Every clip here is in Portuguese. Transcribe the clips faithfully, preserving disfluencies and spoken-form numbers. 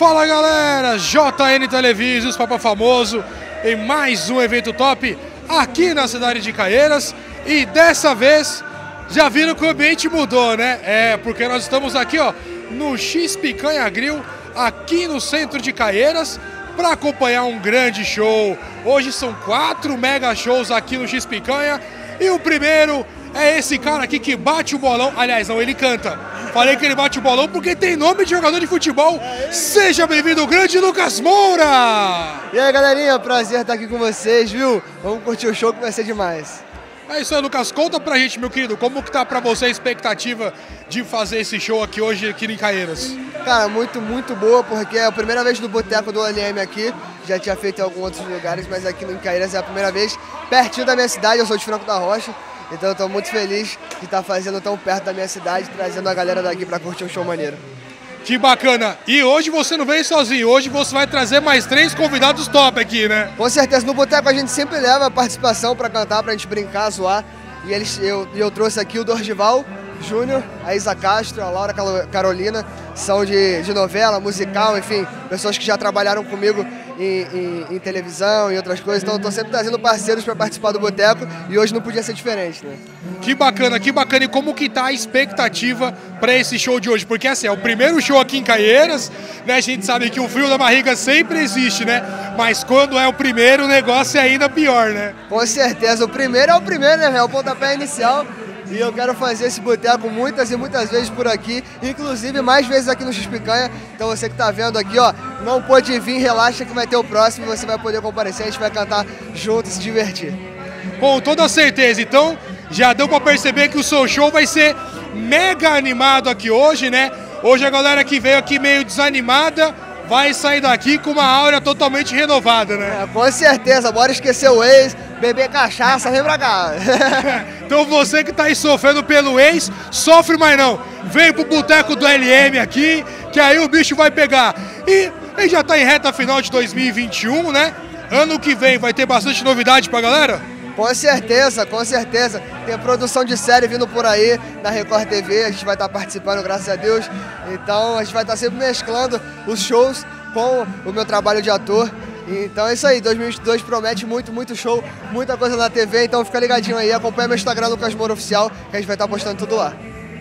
Fala galera, J N Televísios, Papa Famoso, em mais um evento top aqui na cidade de Caieiras. E dessa vez, já viram que o ambiente mudou, né? É, porque nós estamos aqui, ó, no X Picanha Grill, aqui no centro de Caieiras, para acompanhar um grande show. Hoje são quatro mega shows aqui no X Picanha. E o primeiro é esse cara aqui que bate o bolão. Aliás, não, ele canta. Falei que ele bate o bolão porque tem nome de jogador de futebol. Seja bem-vindo, o grande Lucas Moura! E aí, galerinha, prazer estar aqui com vocês, viu? Vamos curtir o show que vai ser demais. É isso aí, Lucas. Conta pra gente, meu querido, como que tá pra você a expectativa de fazer esse show aqui hoje, aqui em Caieiras? Cara, muito, muito boa, porque é a primeira vez no Boteco do L M aqui. Já tinha feito em alguns outros lugares, mas aqui em Caieiras é a primeira vez, pertinho da minha cidade. Eu sou de Franco da Rocha, então eu tô muito feliz de estar fazendo tão perto da minha cidade, trazendo a galera daqui pra curtir um show maneiro. Que bacana! E hoje você não veio sozinho, hoje você vai trazer mais três convidados top aqui, né? Com certeza, no Boteco a gente sempre leva a participação pra cantar, pra gente brincar, zoar. E eles, eu, eu trouxe aqui o Dorgival Júnior, a Isa Castro, a Laura Carolina, são de, de novela, musical, enfim, pessoas que já trabalharam comigo em, em, em televisão e outras coisas, então eu tô sempre trazendo parceiros para participar do Boteco e hoje não podia ser diferente, né? Que bacana, que bacana. E como que tá a expectativa para esse show de hoje? Porque assim, é o primeiro show aqui em Caieiras, né? A gente sabe que o frio da barriga sempre existe, né? Mas quando é o primeiro, o negócio é ainda pior, né? Com certeza, o primeiro é o primeiro, né? É o pontapé inicial. E eu quero fazer esse boteco muitas e muitas vezes por aqui, inclusive mais vezes aqui no X Picanha. Então você que tá vendo aqui, ó, não pode vir, relaxa que vai ter o próximo, você vai poder comparecer, a gente vai cantar junto e se divertir. Com toda certeza, então já deu pra perceber que o seu show vai ser mega animado aqui hoje, né? Hoje a galera que veio aqui meio desanimada vai sair daqui com uma aura totalmente renovada, né? É, com certeza, bora esquecer o ex, beber cachaça, vem pra cá. Então você que tá aí sofrendo pelo ex, sofre mais não. Vem pro Boteco do L M aqui, que aí o bicho vai pegar. E ele já tá em reta final de dois mil e vinte e um, né? Ano que vem vai ter bastante novidade pra galera? Com certeza, com certeza. Tem produção de série vindo por aí na Record T V, a gente vai estar participando, graças a Deus. Então a gente vai estar sempre mesclando os shows com o meu trabalho de ator. Então é isso aí, dois mil e vinte e dois promete muito, muito show, muita coisa na T V, então fica ligadinho aí, acompanha meu Instagram, Lucas Moura Oficial, que a gente vai estar postando tudo lá.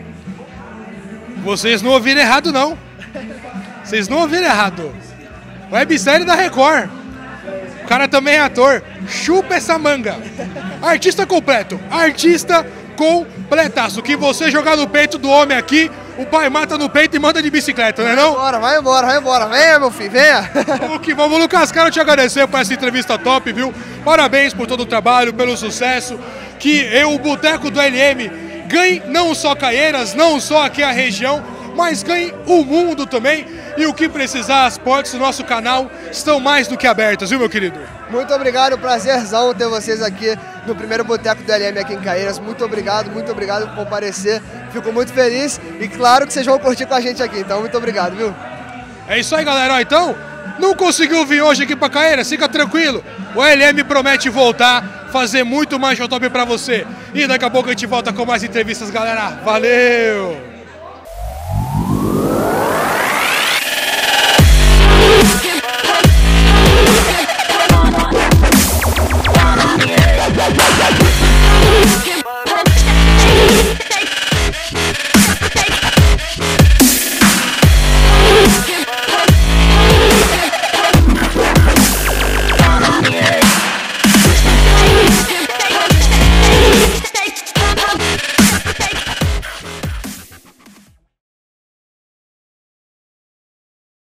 Vocês não ouviram errado não, vocês não ouviram errado, websérie da Record, o cara também é ator, chupa essa manga, artista completo, artista completaço, que você jogar no peito do homem aqui, o pai mata no peito e manda de bicicleta, não é não? Vai embora, vai embora, vai embora. Venha, meu filho, venha. Vamos que vamos, Lucas, quero te agradecer por essa entrevista top, viu? Parabéns por todo o trabalho, pelo sucesso. Que eu, o Boteco do L M, ganhe não só Caieiras, não só aqui a região, mas ganhe o mundo também. E o que precisar, as portas do nosso canal estão mais do que abertas, viu, meu querido? Muito obrigado, prazerzão ter vocês aqui no primeiro Boteco do L M aqui em Caieiras. Muito obrigado, muito obrigado por comparecer. Fico muito feliz e claro que vocês vão curtir com a gente aqui, então muito obrigado, viu? É isso aí, galera. Ó, então, não conseguiu vir hoje aqui pra Caieiras? Fica tranquilo. O L M promete voltar, fazer muito mais show top pra você. E daqui a pouco a gente volta com mais entrevistas, galera. Valeu!